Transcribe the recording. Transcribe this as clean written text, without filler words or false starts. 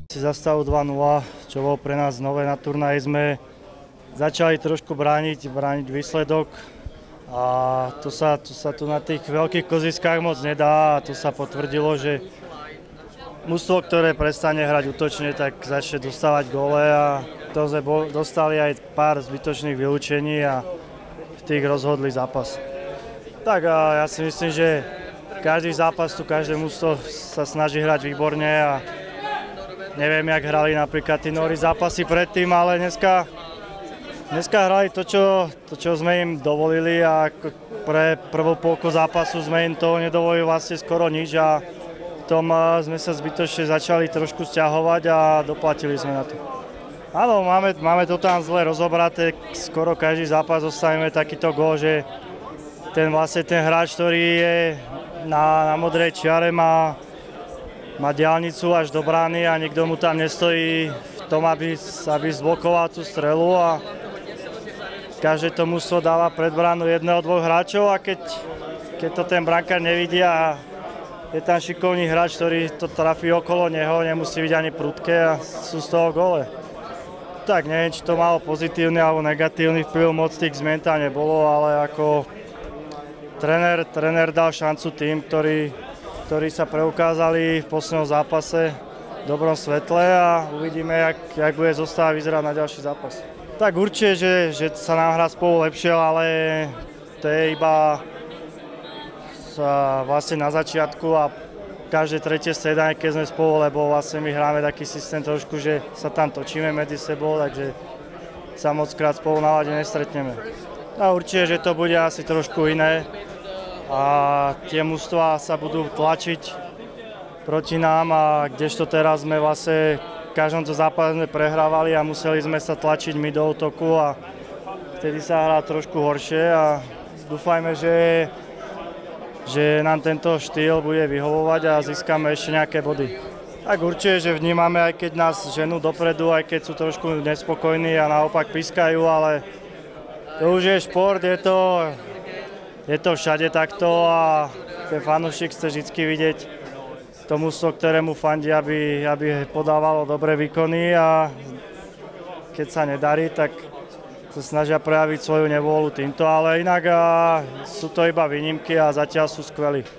Za stavu 2-0, čo bolo pre nás nové na turnaji, sme začali trošku brániť výsledok a to sa tu na tých veľkých koziskách moc nedá a to sa potvrdilo, že mužstvo, ktoré prestane hrať útočne, tak začne dostávať góle a to sme dostali aj pár zbytočných vylúčení a v tých rozhodli zápas. Tak a ja si myslím, že každý zápas tu, každé mužstvo sa snaží hrať výborne a neviem, jak hrali napríklad tí Nori zápasy predtým, ale dneska hrali to, čo sme im dovolili a pre prvú polku zápasu sme im to nedovolili vlastne skoro nič a tom sme sa zbytočne začali trošku sťahovať a doplatili sme na to. Áno, máme to tam zle rozobraté, skoro každý zápas dostaneme takýto gól, že ten hráč, ktorý je na modrej čiare, má diaľnicu až do brány a nikto mu tam nestojí v tom, aby zblokoval tú strelu a každé to mužstvo dáva pred bránu jedného, dvoch hráčov a keď to ten brankár nevidí a je tam šikovný hráč, ktorý to trafí okolo neho, nemusí byť ani prudké a sú z toho góle. Tak neviem, či to malo pozitívny alebo negatívny vplyv, moc tých zmien tam nebolo, ale ako tréner dal šancu tým, ktorí sa preukázali v poslednom zápase v dobrom svetle a uvidíme, jak bude zostava vyzerať na ďalší zápas. Tak určite, že sa nám hrá spolu lepšie, ale to je iba vlastne na začiatku a každé tretie stredanie, keď sme spolu, lebo vlastne my hráme taký systém trošku, že sa tam točíme medzi sebou, takže sa mockrát spolu na ľade nestretneme. A určite, že to bude asi trošku iné a tie mužstvá sa budú tlačiť proti nám a kdežto teraz sme vlastne v každom zápase sme prehrávali a museli sme sa tlačiť my do útoku a vtedy sa hrá trošku horšie a dúfajme, že nám tento štýl bude vyhovovať a získame ešte nejaké body. Tak určite, že vnímame, aj keď nás ženú dopredu, aj keď sú trošku nespokojní a naopak pískajú, ale to už je šport, je to všade takto a ten fanúšik chce vždy vidieť to mužstvo, ktorému fandí, aby podávalo dobré výkony a keď sa nedarí, tak sa snažia prejaviť svoju nevôľu týmto, ale inak sú to iba výnimky a zatiaľ sú skvelí.